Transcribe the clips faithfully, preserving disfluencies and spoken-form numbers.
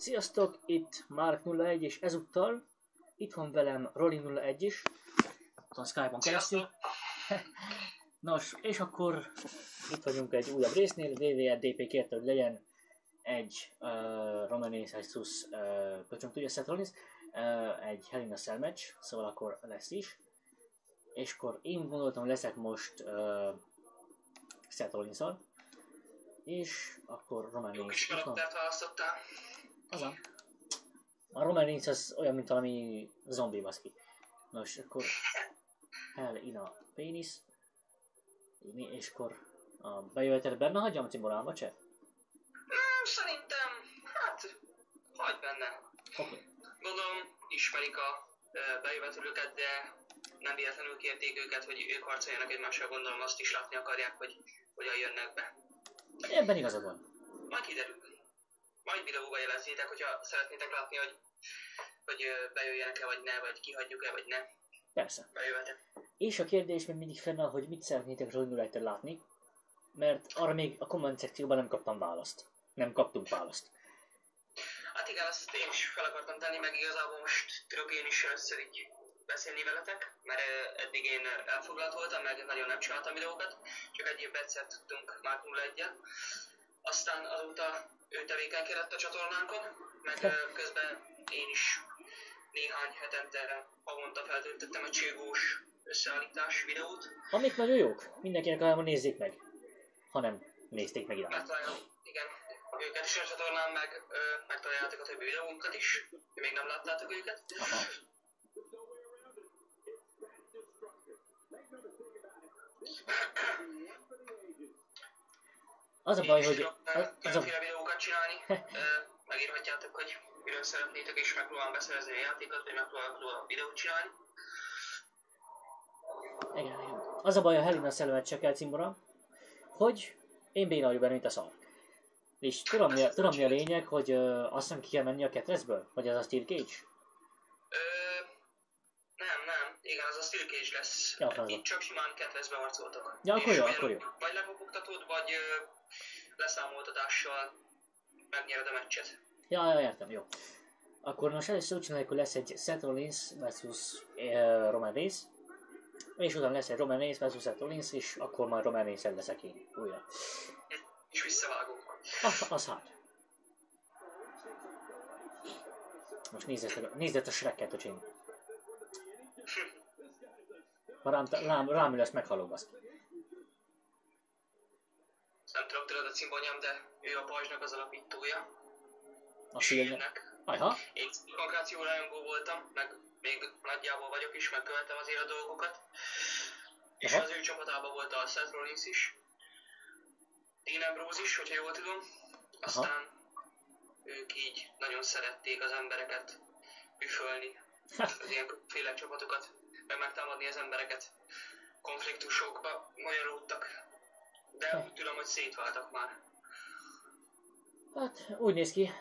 Sziasztok, itt Mark nulla egy és ezúttal itt van velem Rolling nulla egy is, a Skype-on keresztül. Nos, és akkor itt vagyunk egy újabb résznél, dé vé er dé pé kérte, hogy legyen egy uh, Roman versus uh, köcsöm tudja, Seth Rollins, uh, egy Hell in a Cell match, szóval akkor lesz is. És akkor én gondoltam, leszek most uh, Seth Rollins-szal, és akkor Roman Reigns. Jó kis karaktert választottál. Azon. A Roman Reigns az olyan, mint valami zombi baszki. Nos, akkor Hell in a Penis. És akkor a bejövetet benne hagyjam a cimborálba, cse? Hmm, szerintem, hát, hagyd benne. Oké. Okay. Gondolom, ismerik a e, bejövetülőket, de nem véletlenül kérték őket, hogy ők harcoljanak egymással, gondolom azt is látni akarják, hogy hogyan jönnek be. Ebben igazad van. Majd kiderül. Majd videóban jelezzétek, hogyha szeretnétek látni, hogy, hogy bejöjjenek-e vagy ne, vagy kihagyjuk-e vagy ne. Persze. Bejövetek. És a kérdés még mindig fennáll, hogy mit szeretnétek Rolling nulla egytől látni, mert arra még a komment szekcióban nem kaptam választ. Nem kaptunk választ. Hát igen, azt én is fel akartam tenni, meg igazából most tudok én is először így beszélni veletek, mert eddig én elfoglalt voltam, meg nagyon nem csináltam videókat, csak egy évben egyszer tudtunk már nulla egyel. Aztán azóta ő tevékenykedett a csatornánkon, meg közben én is néhány hetente, havonta feltöltöttem egy cségós összeállítás videót. Amik nagyon jók, mindenkinek ajánlom, nézzék meg, ha nem nézték meg irány. Megtalálom, igen, őket is a csatornán, meg ö, megtaláljátok a többi videónkat is, még nem láttátok őket. Aha. Az a baj, hogy... Különféle videókat csinálni, megírhatjátok, hogy miről szeretnétek, és megpróbálom beszerezni a játékot, vagy megpróbálok a videót csinálni. Igen, igen. Az a baj a Hell in a Cell match-ekkel, cimbora, hogy én béna vagyok benne, mint a szar. És tudom mi, tudom mi a lényeg, hogy uh, azt hiszem ki kell menni a ketrezből? Vagy az a Steel Cage? Ö, nem, nem. Igen, az a Steel Cage lesz. Ja, itt csak simán ketrezbe harcoltok. Ja, akkor jó, akkor jó. Vagy lekopogtatod, vagy ö, leszámoltatással megnyered a meccset. Ja, ja, értem, jó. Akkor most először úgy csináljuk, hogy lesz egy Seth Rollins versus uh, Roman Reigns, és utána lesz egy Roman Reigns versus Seth Rollins, és akkor már Roman Reigns leszek én újra. És visszavágunk. Ah, az hát. Most nézd ezt a, nézd ezt a Shrek-et, öcsém. Ha rám, rám, rám ül, ezt meghalok, baszki. Nem tudom, tudod a cimbonyám, de ő a pajzsnak az alapítója. A Shieldnek. Ajha. Én konkuráció rajongó voltam, meg még nagyjából vagyok is, megkövetem azért a dolgokat. És Aha. az ő csapatában volt a Seth Rollins is. Dean Ambrose is, hogyha jól tudom. Aztán aha. Ők így nagyon szerették az embereket üfölni, az ilyen féle csapatokat, meg megtámadni az embereket. Konfliktusokba magyarultak, de úgy tudom, hogy szétváltak már. Hát úgy néz ki.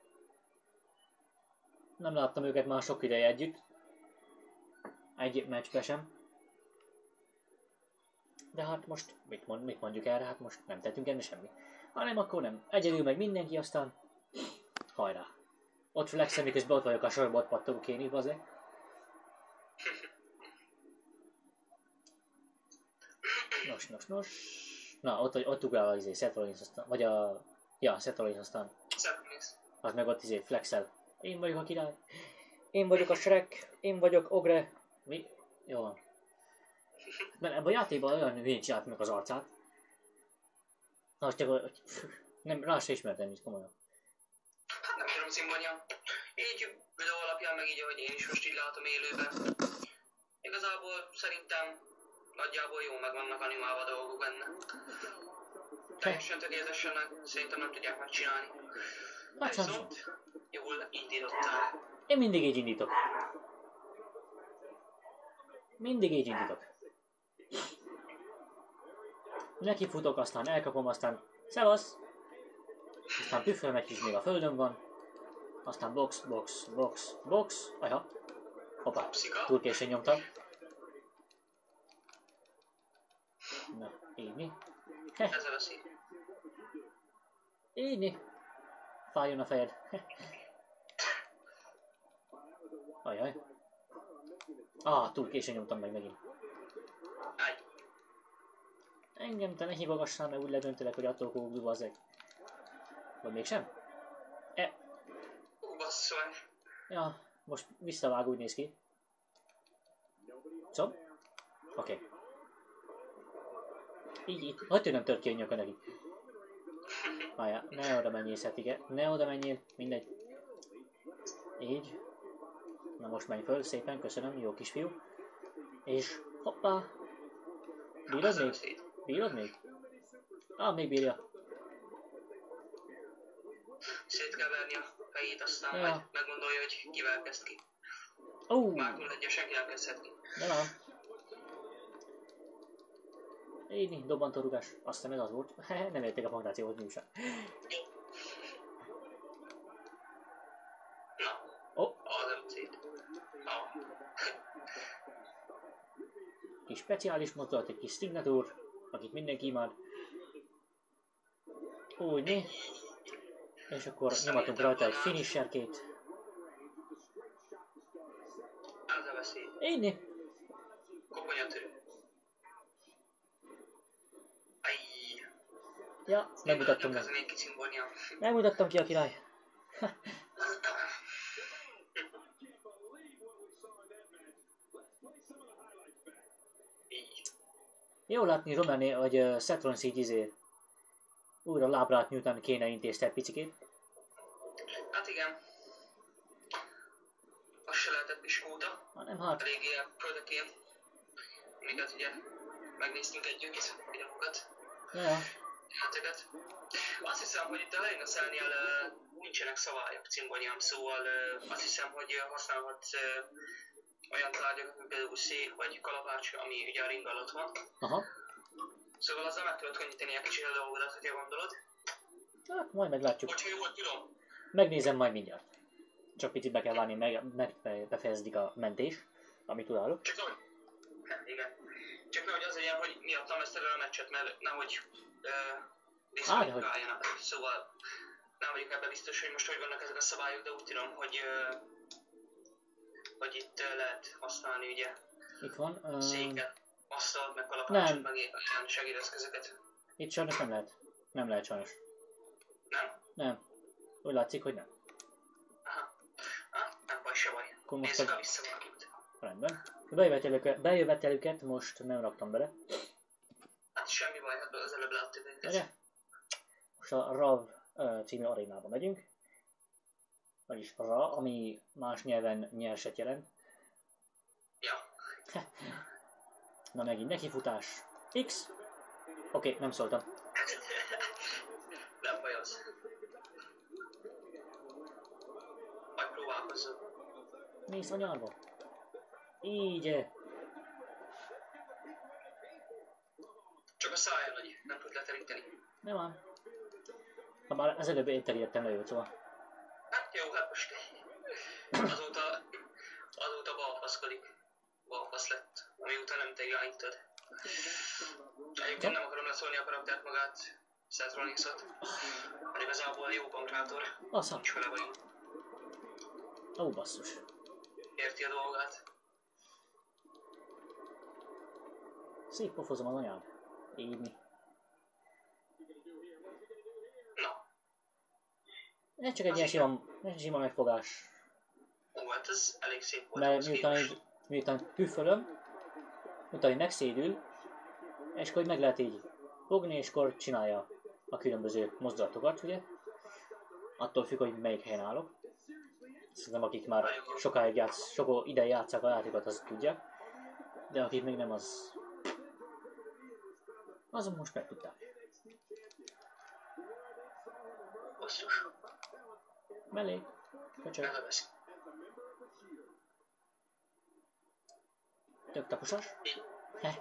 Nem láttam őket már sok ideje együtt. Egy meccsbe sem. De hát most mit, mond, mit mondjuk erre? Hát most nem tettünk enni semmi. Hanem akkor nem. Egyedül meg mindenki, aztán hajrá. Ott flexem, miközben ott vagyok a sorba, ott pattogok én is, bazeg. Nos, nos, nos. Na, ott, ott ugrál az izé, Seth Rollins, aztán, vagy a... Ja, Seth Rollins, aztán... Az meg ott izé flexel. Én vagyok a király. Én vagyok a Shrek. Én vagyok Ogre. Mi? Jó van. Mert ebben a játékban olyan hülyén csinált meg az arcát. Na, azt csak, hogy nem, rá se ismertem így komolyan. Hát nem tudom, cimbonyám. Így videó alapján, meg így, ahogy én is most így látom élőben. Igazából szerintem nagyjából jó meg vannak animálva dolgok benne. Teljesen tökéletesen szerintem nem tudják megcsinálni. Hát sem viszont jól indítottál. Én mindig így indítok. Mindig így indítok. Neki futok, aztán elkapom, aztán szevasz! Aztán püffölmek is még a földön van. Aztán box, box, box, box. Ajha. Hoppá, túl későn nyomtam. Na, így mi? Ezzel a szín. Így mi? Fájjon a fejed. Ajaj. Ah, túl későn nyomtam meg megint. Állj. Engem te ne hívogassál, mert úgy ledöntelek, hogy attól fogok duvazzek. Vagy mégsem? E. Ú, basszol. Ja, most visszavág, úgy néz ki. Szóval? Oké. Okay. Így, így. Hogy nem tört ki a nyaka neki? Várjál, ne oda menjél, Szetike. Ne oda menjél, mindegy. Így. Na most menj föl, szépen, köszönöm, jó kisfiú. És hoppá. Bírod még? Bírod még? Ah, még bírja. Szét kell verni a fejét, aztán ja. majd meggondolja, hogy kivel kezd ki. Oh. Már nulla egyes senki nem kezdhet ki. De van. Így, dobbantó rugás. Azt hiszem ez az volt. Nem érték a punktációhoz mi sem. Na. Oh. Az nem szét. Ah. Kis speciális mozdulat, egy kis szignature, akit mindenki imád. Úgy, né? És akkor nyomatunk rajta egy finisherkét. Az a veszély. Így, né? Koponyatörő. Ajj. Ja, megmutattam meg. Megmutattam ki a király. Jó látni Romani, hogy uh, Saturn így izé újra lábrát nyújtani kéne intézte egy picikét. Hát igen. Az se lehetett piskóta. Hanem hát. Eléggé földekén. Amiket ugye megnéztünk együtt, videókat. Ja. Heteket. Azt hiszem, hogy itt a Lane Cell-nél uh, nincsenek szabályok cimbonyám, szóval uh, azt hiszem, hogy uh, használhatsz uh, olyan tárgyakat, mint például szék vagy kalapács, ami ugye a ring alatt van. Aha. Szóval azzal meg tudod könnyíteni egy kicsit a dolgodat, hogyha gondolod. Hát majd meglátjuk. Hogyha jól tudom. Megnézem majd mindjárt. Csak picit be kell várni, meg, meg befejeződik a mentés, amit tudálok. Csak nehogy... Hát, igen. Csak nehogy az legyen, hogy miattam ezt a meccset, mert nehogy uh, diszkvalifikáljanak. Szóval nem vagyok ebben biztos, hogy most hogy vannak ezek a szabályok, de úgy tudom, hogy, uh, hogy itt uh, lehet használni ugye itt van. Uh... széket, asztalt, meg kalapácsot, meg ilyen segédeszközöket. Itt sajnos nem lehet. Nem lehet sajnos. Nem? Nem. Úgy látszik, hogy nem. Aha. Ah, nem baj, se baj. Nézzük a visszavágót. Rendben. Bejövetelüket, bejövetelüket most nem raktam bele. Hát semmi baj, hát az előbb láttuk őket. Ugye? Most a rav uh, című arénába megyünk. Vagyis ra, ami más nyelven nyerset jelent. Ja. Na megint nekifutás. X. Oké, okay, nem szóltam. Nem baj az. Majd próbálkozzon. Mész a nyárba. Így. Csak a szája nagy, nem tud leteríteni. Nem van. Ha már az előbb én terjedtem leült, szóval. Hát jó, hát most azóta, azóta balfaszkodik. Balfasz lett, amióta nem te irányítod. Egyébként nem akarom leszólni a karaktert magát, Seth Rollinsot, mert igazából jó konkrátor, nincs vele vagyunk. Ó, basszus. Érti a dolgát. Szép pofozom az anyád. Így mi. Na. Ez csak egy ilyen sima, sima megfogás. Ó, hát ez elég szép volt. Mert miután, így, miután püffölöm, utána megszédül, és akkor meg lehet így fogni, és akkor csinálja a különböző mozdulatokat, ugye? Attól függ, hogy melyik helyen állok. Szerintem akik már sokáig játsz, sok ideig játszák a játékot, az tudják. De akik még nem, az... azon most megtudták. Basszus. Mellé. Köcsög. Tök taposas. Heh.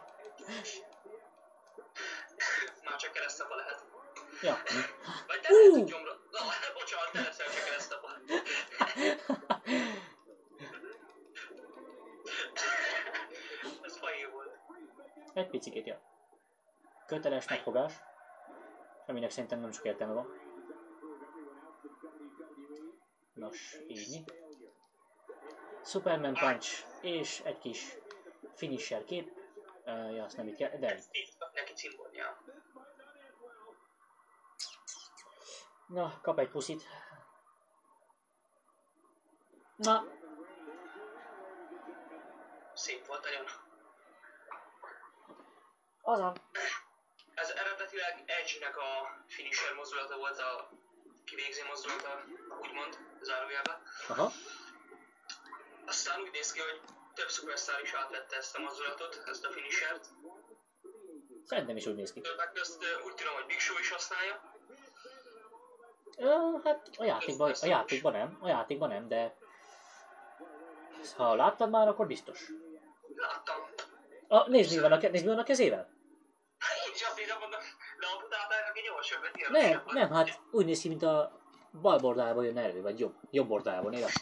Már csak keresztapa lehet. Ja. Vagy te lehet, hogy gyomra... Na, bocsánat, te leszel csak keresztapa. Ez fajé volt. Egy picikét, ja. Köteles megfogás. Aminek szerintem nem sok értelme van. Nos, így. Superman Punch és egy kis finisher kép. Uh, ja, azt nem itt kell, de... Neki cimbornia. Na, kap egy puszit. Na. Szép volt nagyon. Azon. Ez eredetileg Edge-nek a finisher mozdulata volt, a kivégző mozdulata, úgymond, zárójelben. Aha. Aztán úgy néz ki, hogy több szupersztár is átvette ezt a mozdulatot, ezt a finishert. Szerintem is úgy néz ki. Többek közt úgy tudom, hogy Big Show is használja. Uh, hát a játékban, a játékban nem, a játékban nem, de... Ha láttad már, akkor biztos. Láttam. Ah, nézd, mi van a, ke- nézd, mi van a kezével. Én is azt hiszem, mondom, de a putáltának egy gyorsabb, egy Nem, nem, hát úgy néz ki, mint a bal bordából jön elő, vagy jobb, jobb bordából, nézd.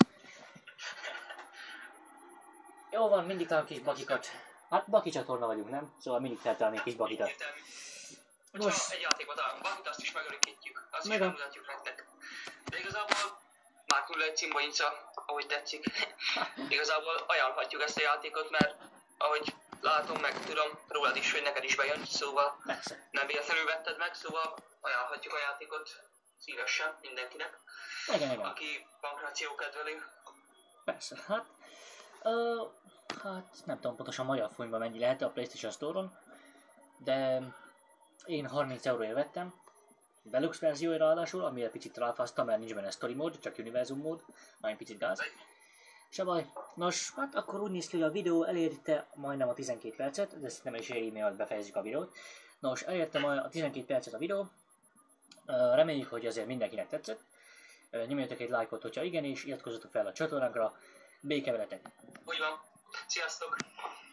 Jó van, mindig talán kis bakikat. Hát baki csatorna vagyunk, nem? Szóval mindig kell találni kis bakikat. Egyértelmű. Hogyha Nos. egy játékban találunk bakit, azt is megörökítjük. Azt is Meg a- megmutatjuk nektek. De igazából Mark nulla egy cimboinca, ahogy tetszik. Igazából ajánlhatjuk ezt a játékot, mert ahogy látom, meg tudom rólad is, hogy neked is bejön, szóval Persze. nem véletlenül vetted meg, szóval ajánlhatjuk a játékot szívesen mindenkinek, Igen, igen. aki pankráció kedvelő. Persze, hát... Uh, hát nem tudom pontosan magyar forintban mennyi lehet a PlayStation Store-on, de én harminc euróért vettem, Deluxe verziója ráadásul, amire picit ráfáztam, mert nincs benne story mód, csak univerzum mód, nagyon picit gáz. Se baj. Nos, hát akkor úgy néz ki, hogy a videó elérte majdnem a tizenkét percet, de nem is éri, mielőtt befejezzük a videót. Nos, elérte majd a tizenkét percet a videó, reméljük, hogy azért mindenkinek tetszett. Nyomjatok egy lájkot, hogyha igen, és iratkozzatok fel a csatornánkra. Béke veletek! Úgy van. Sziasztok!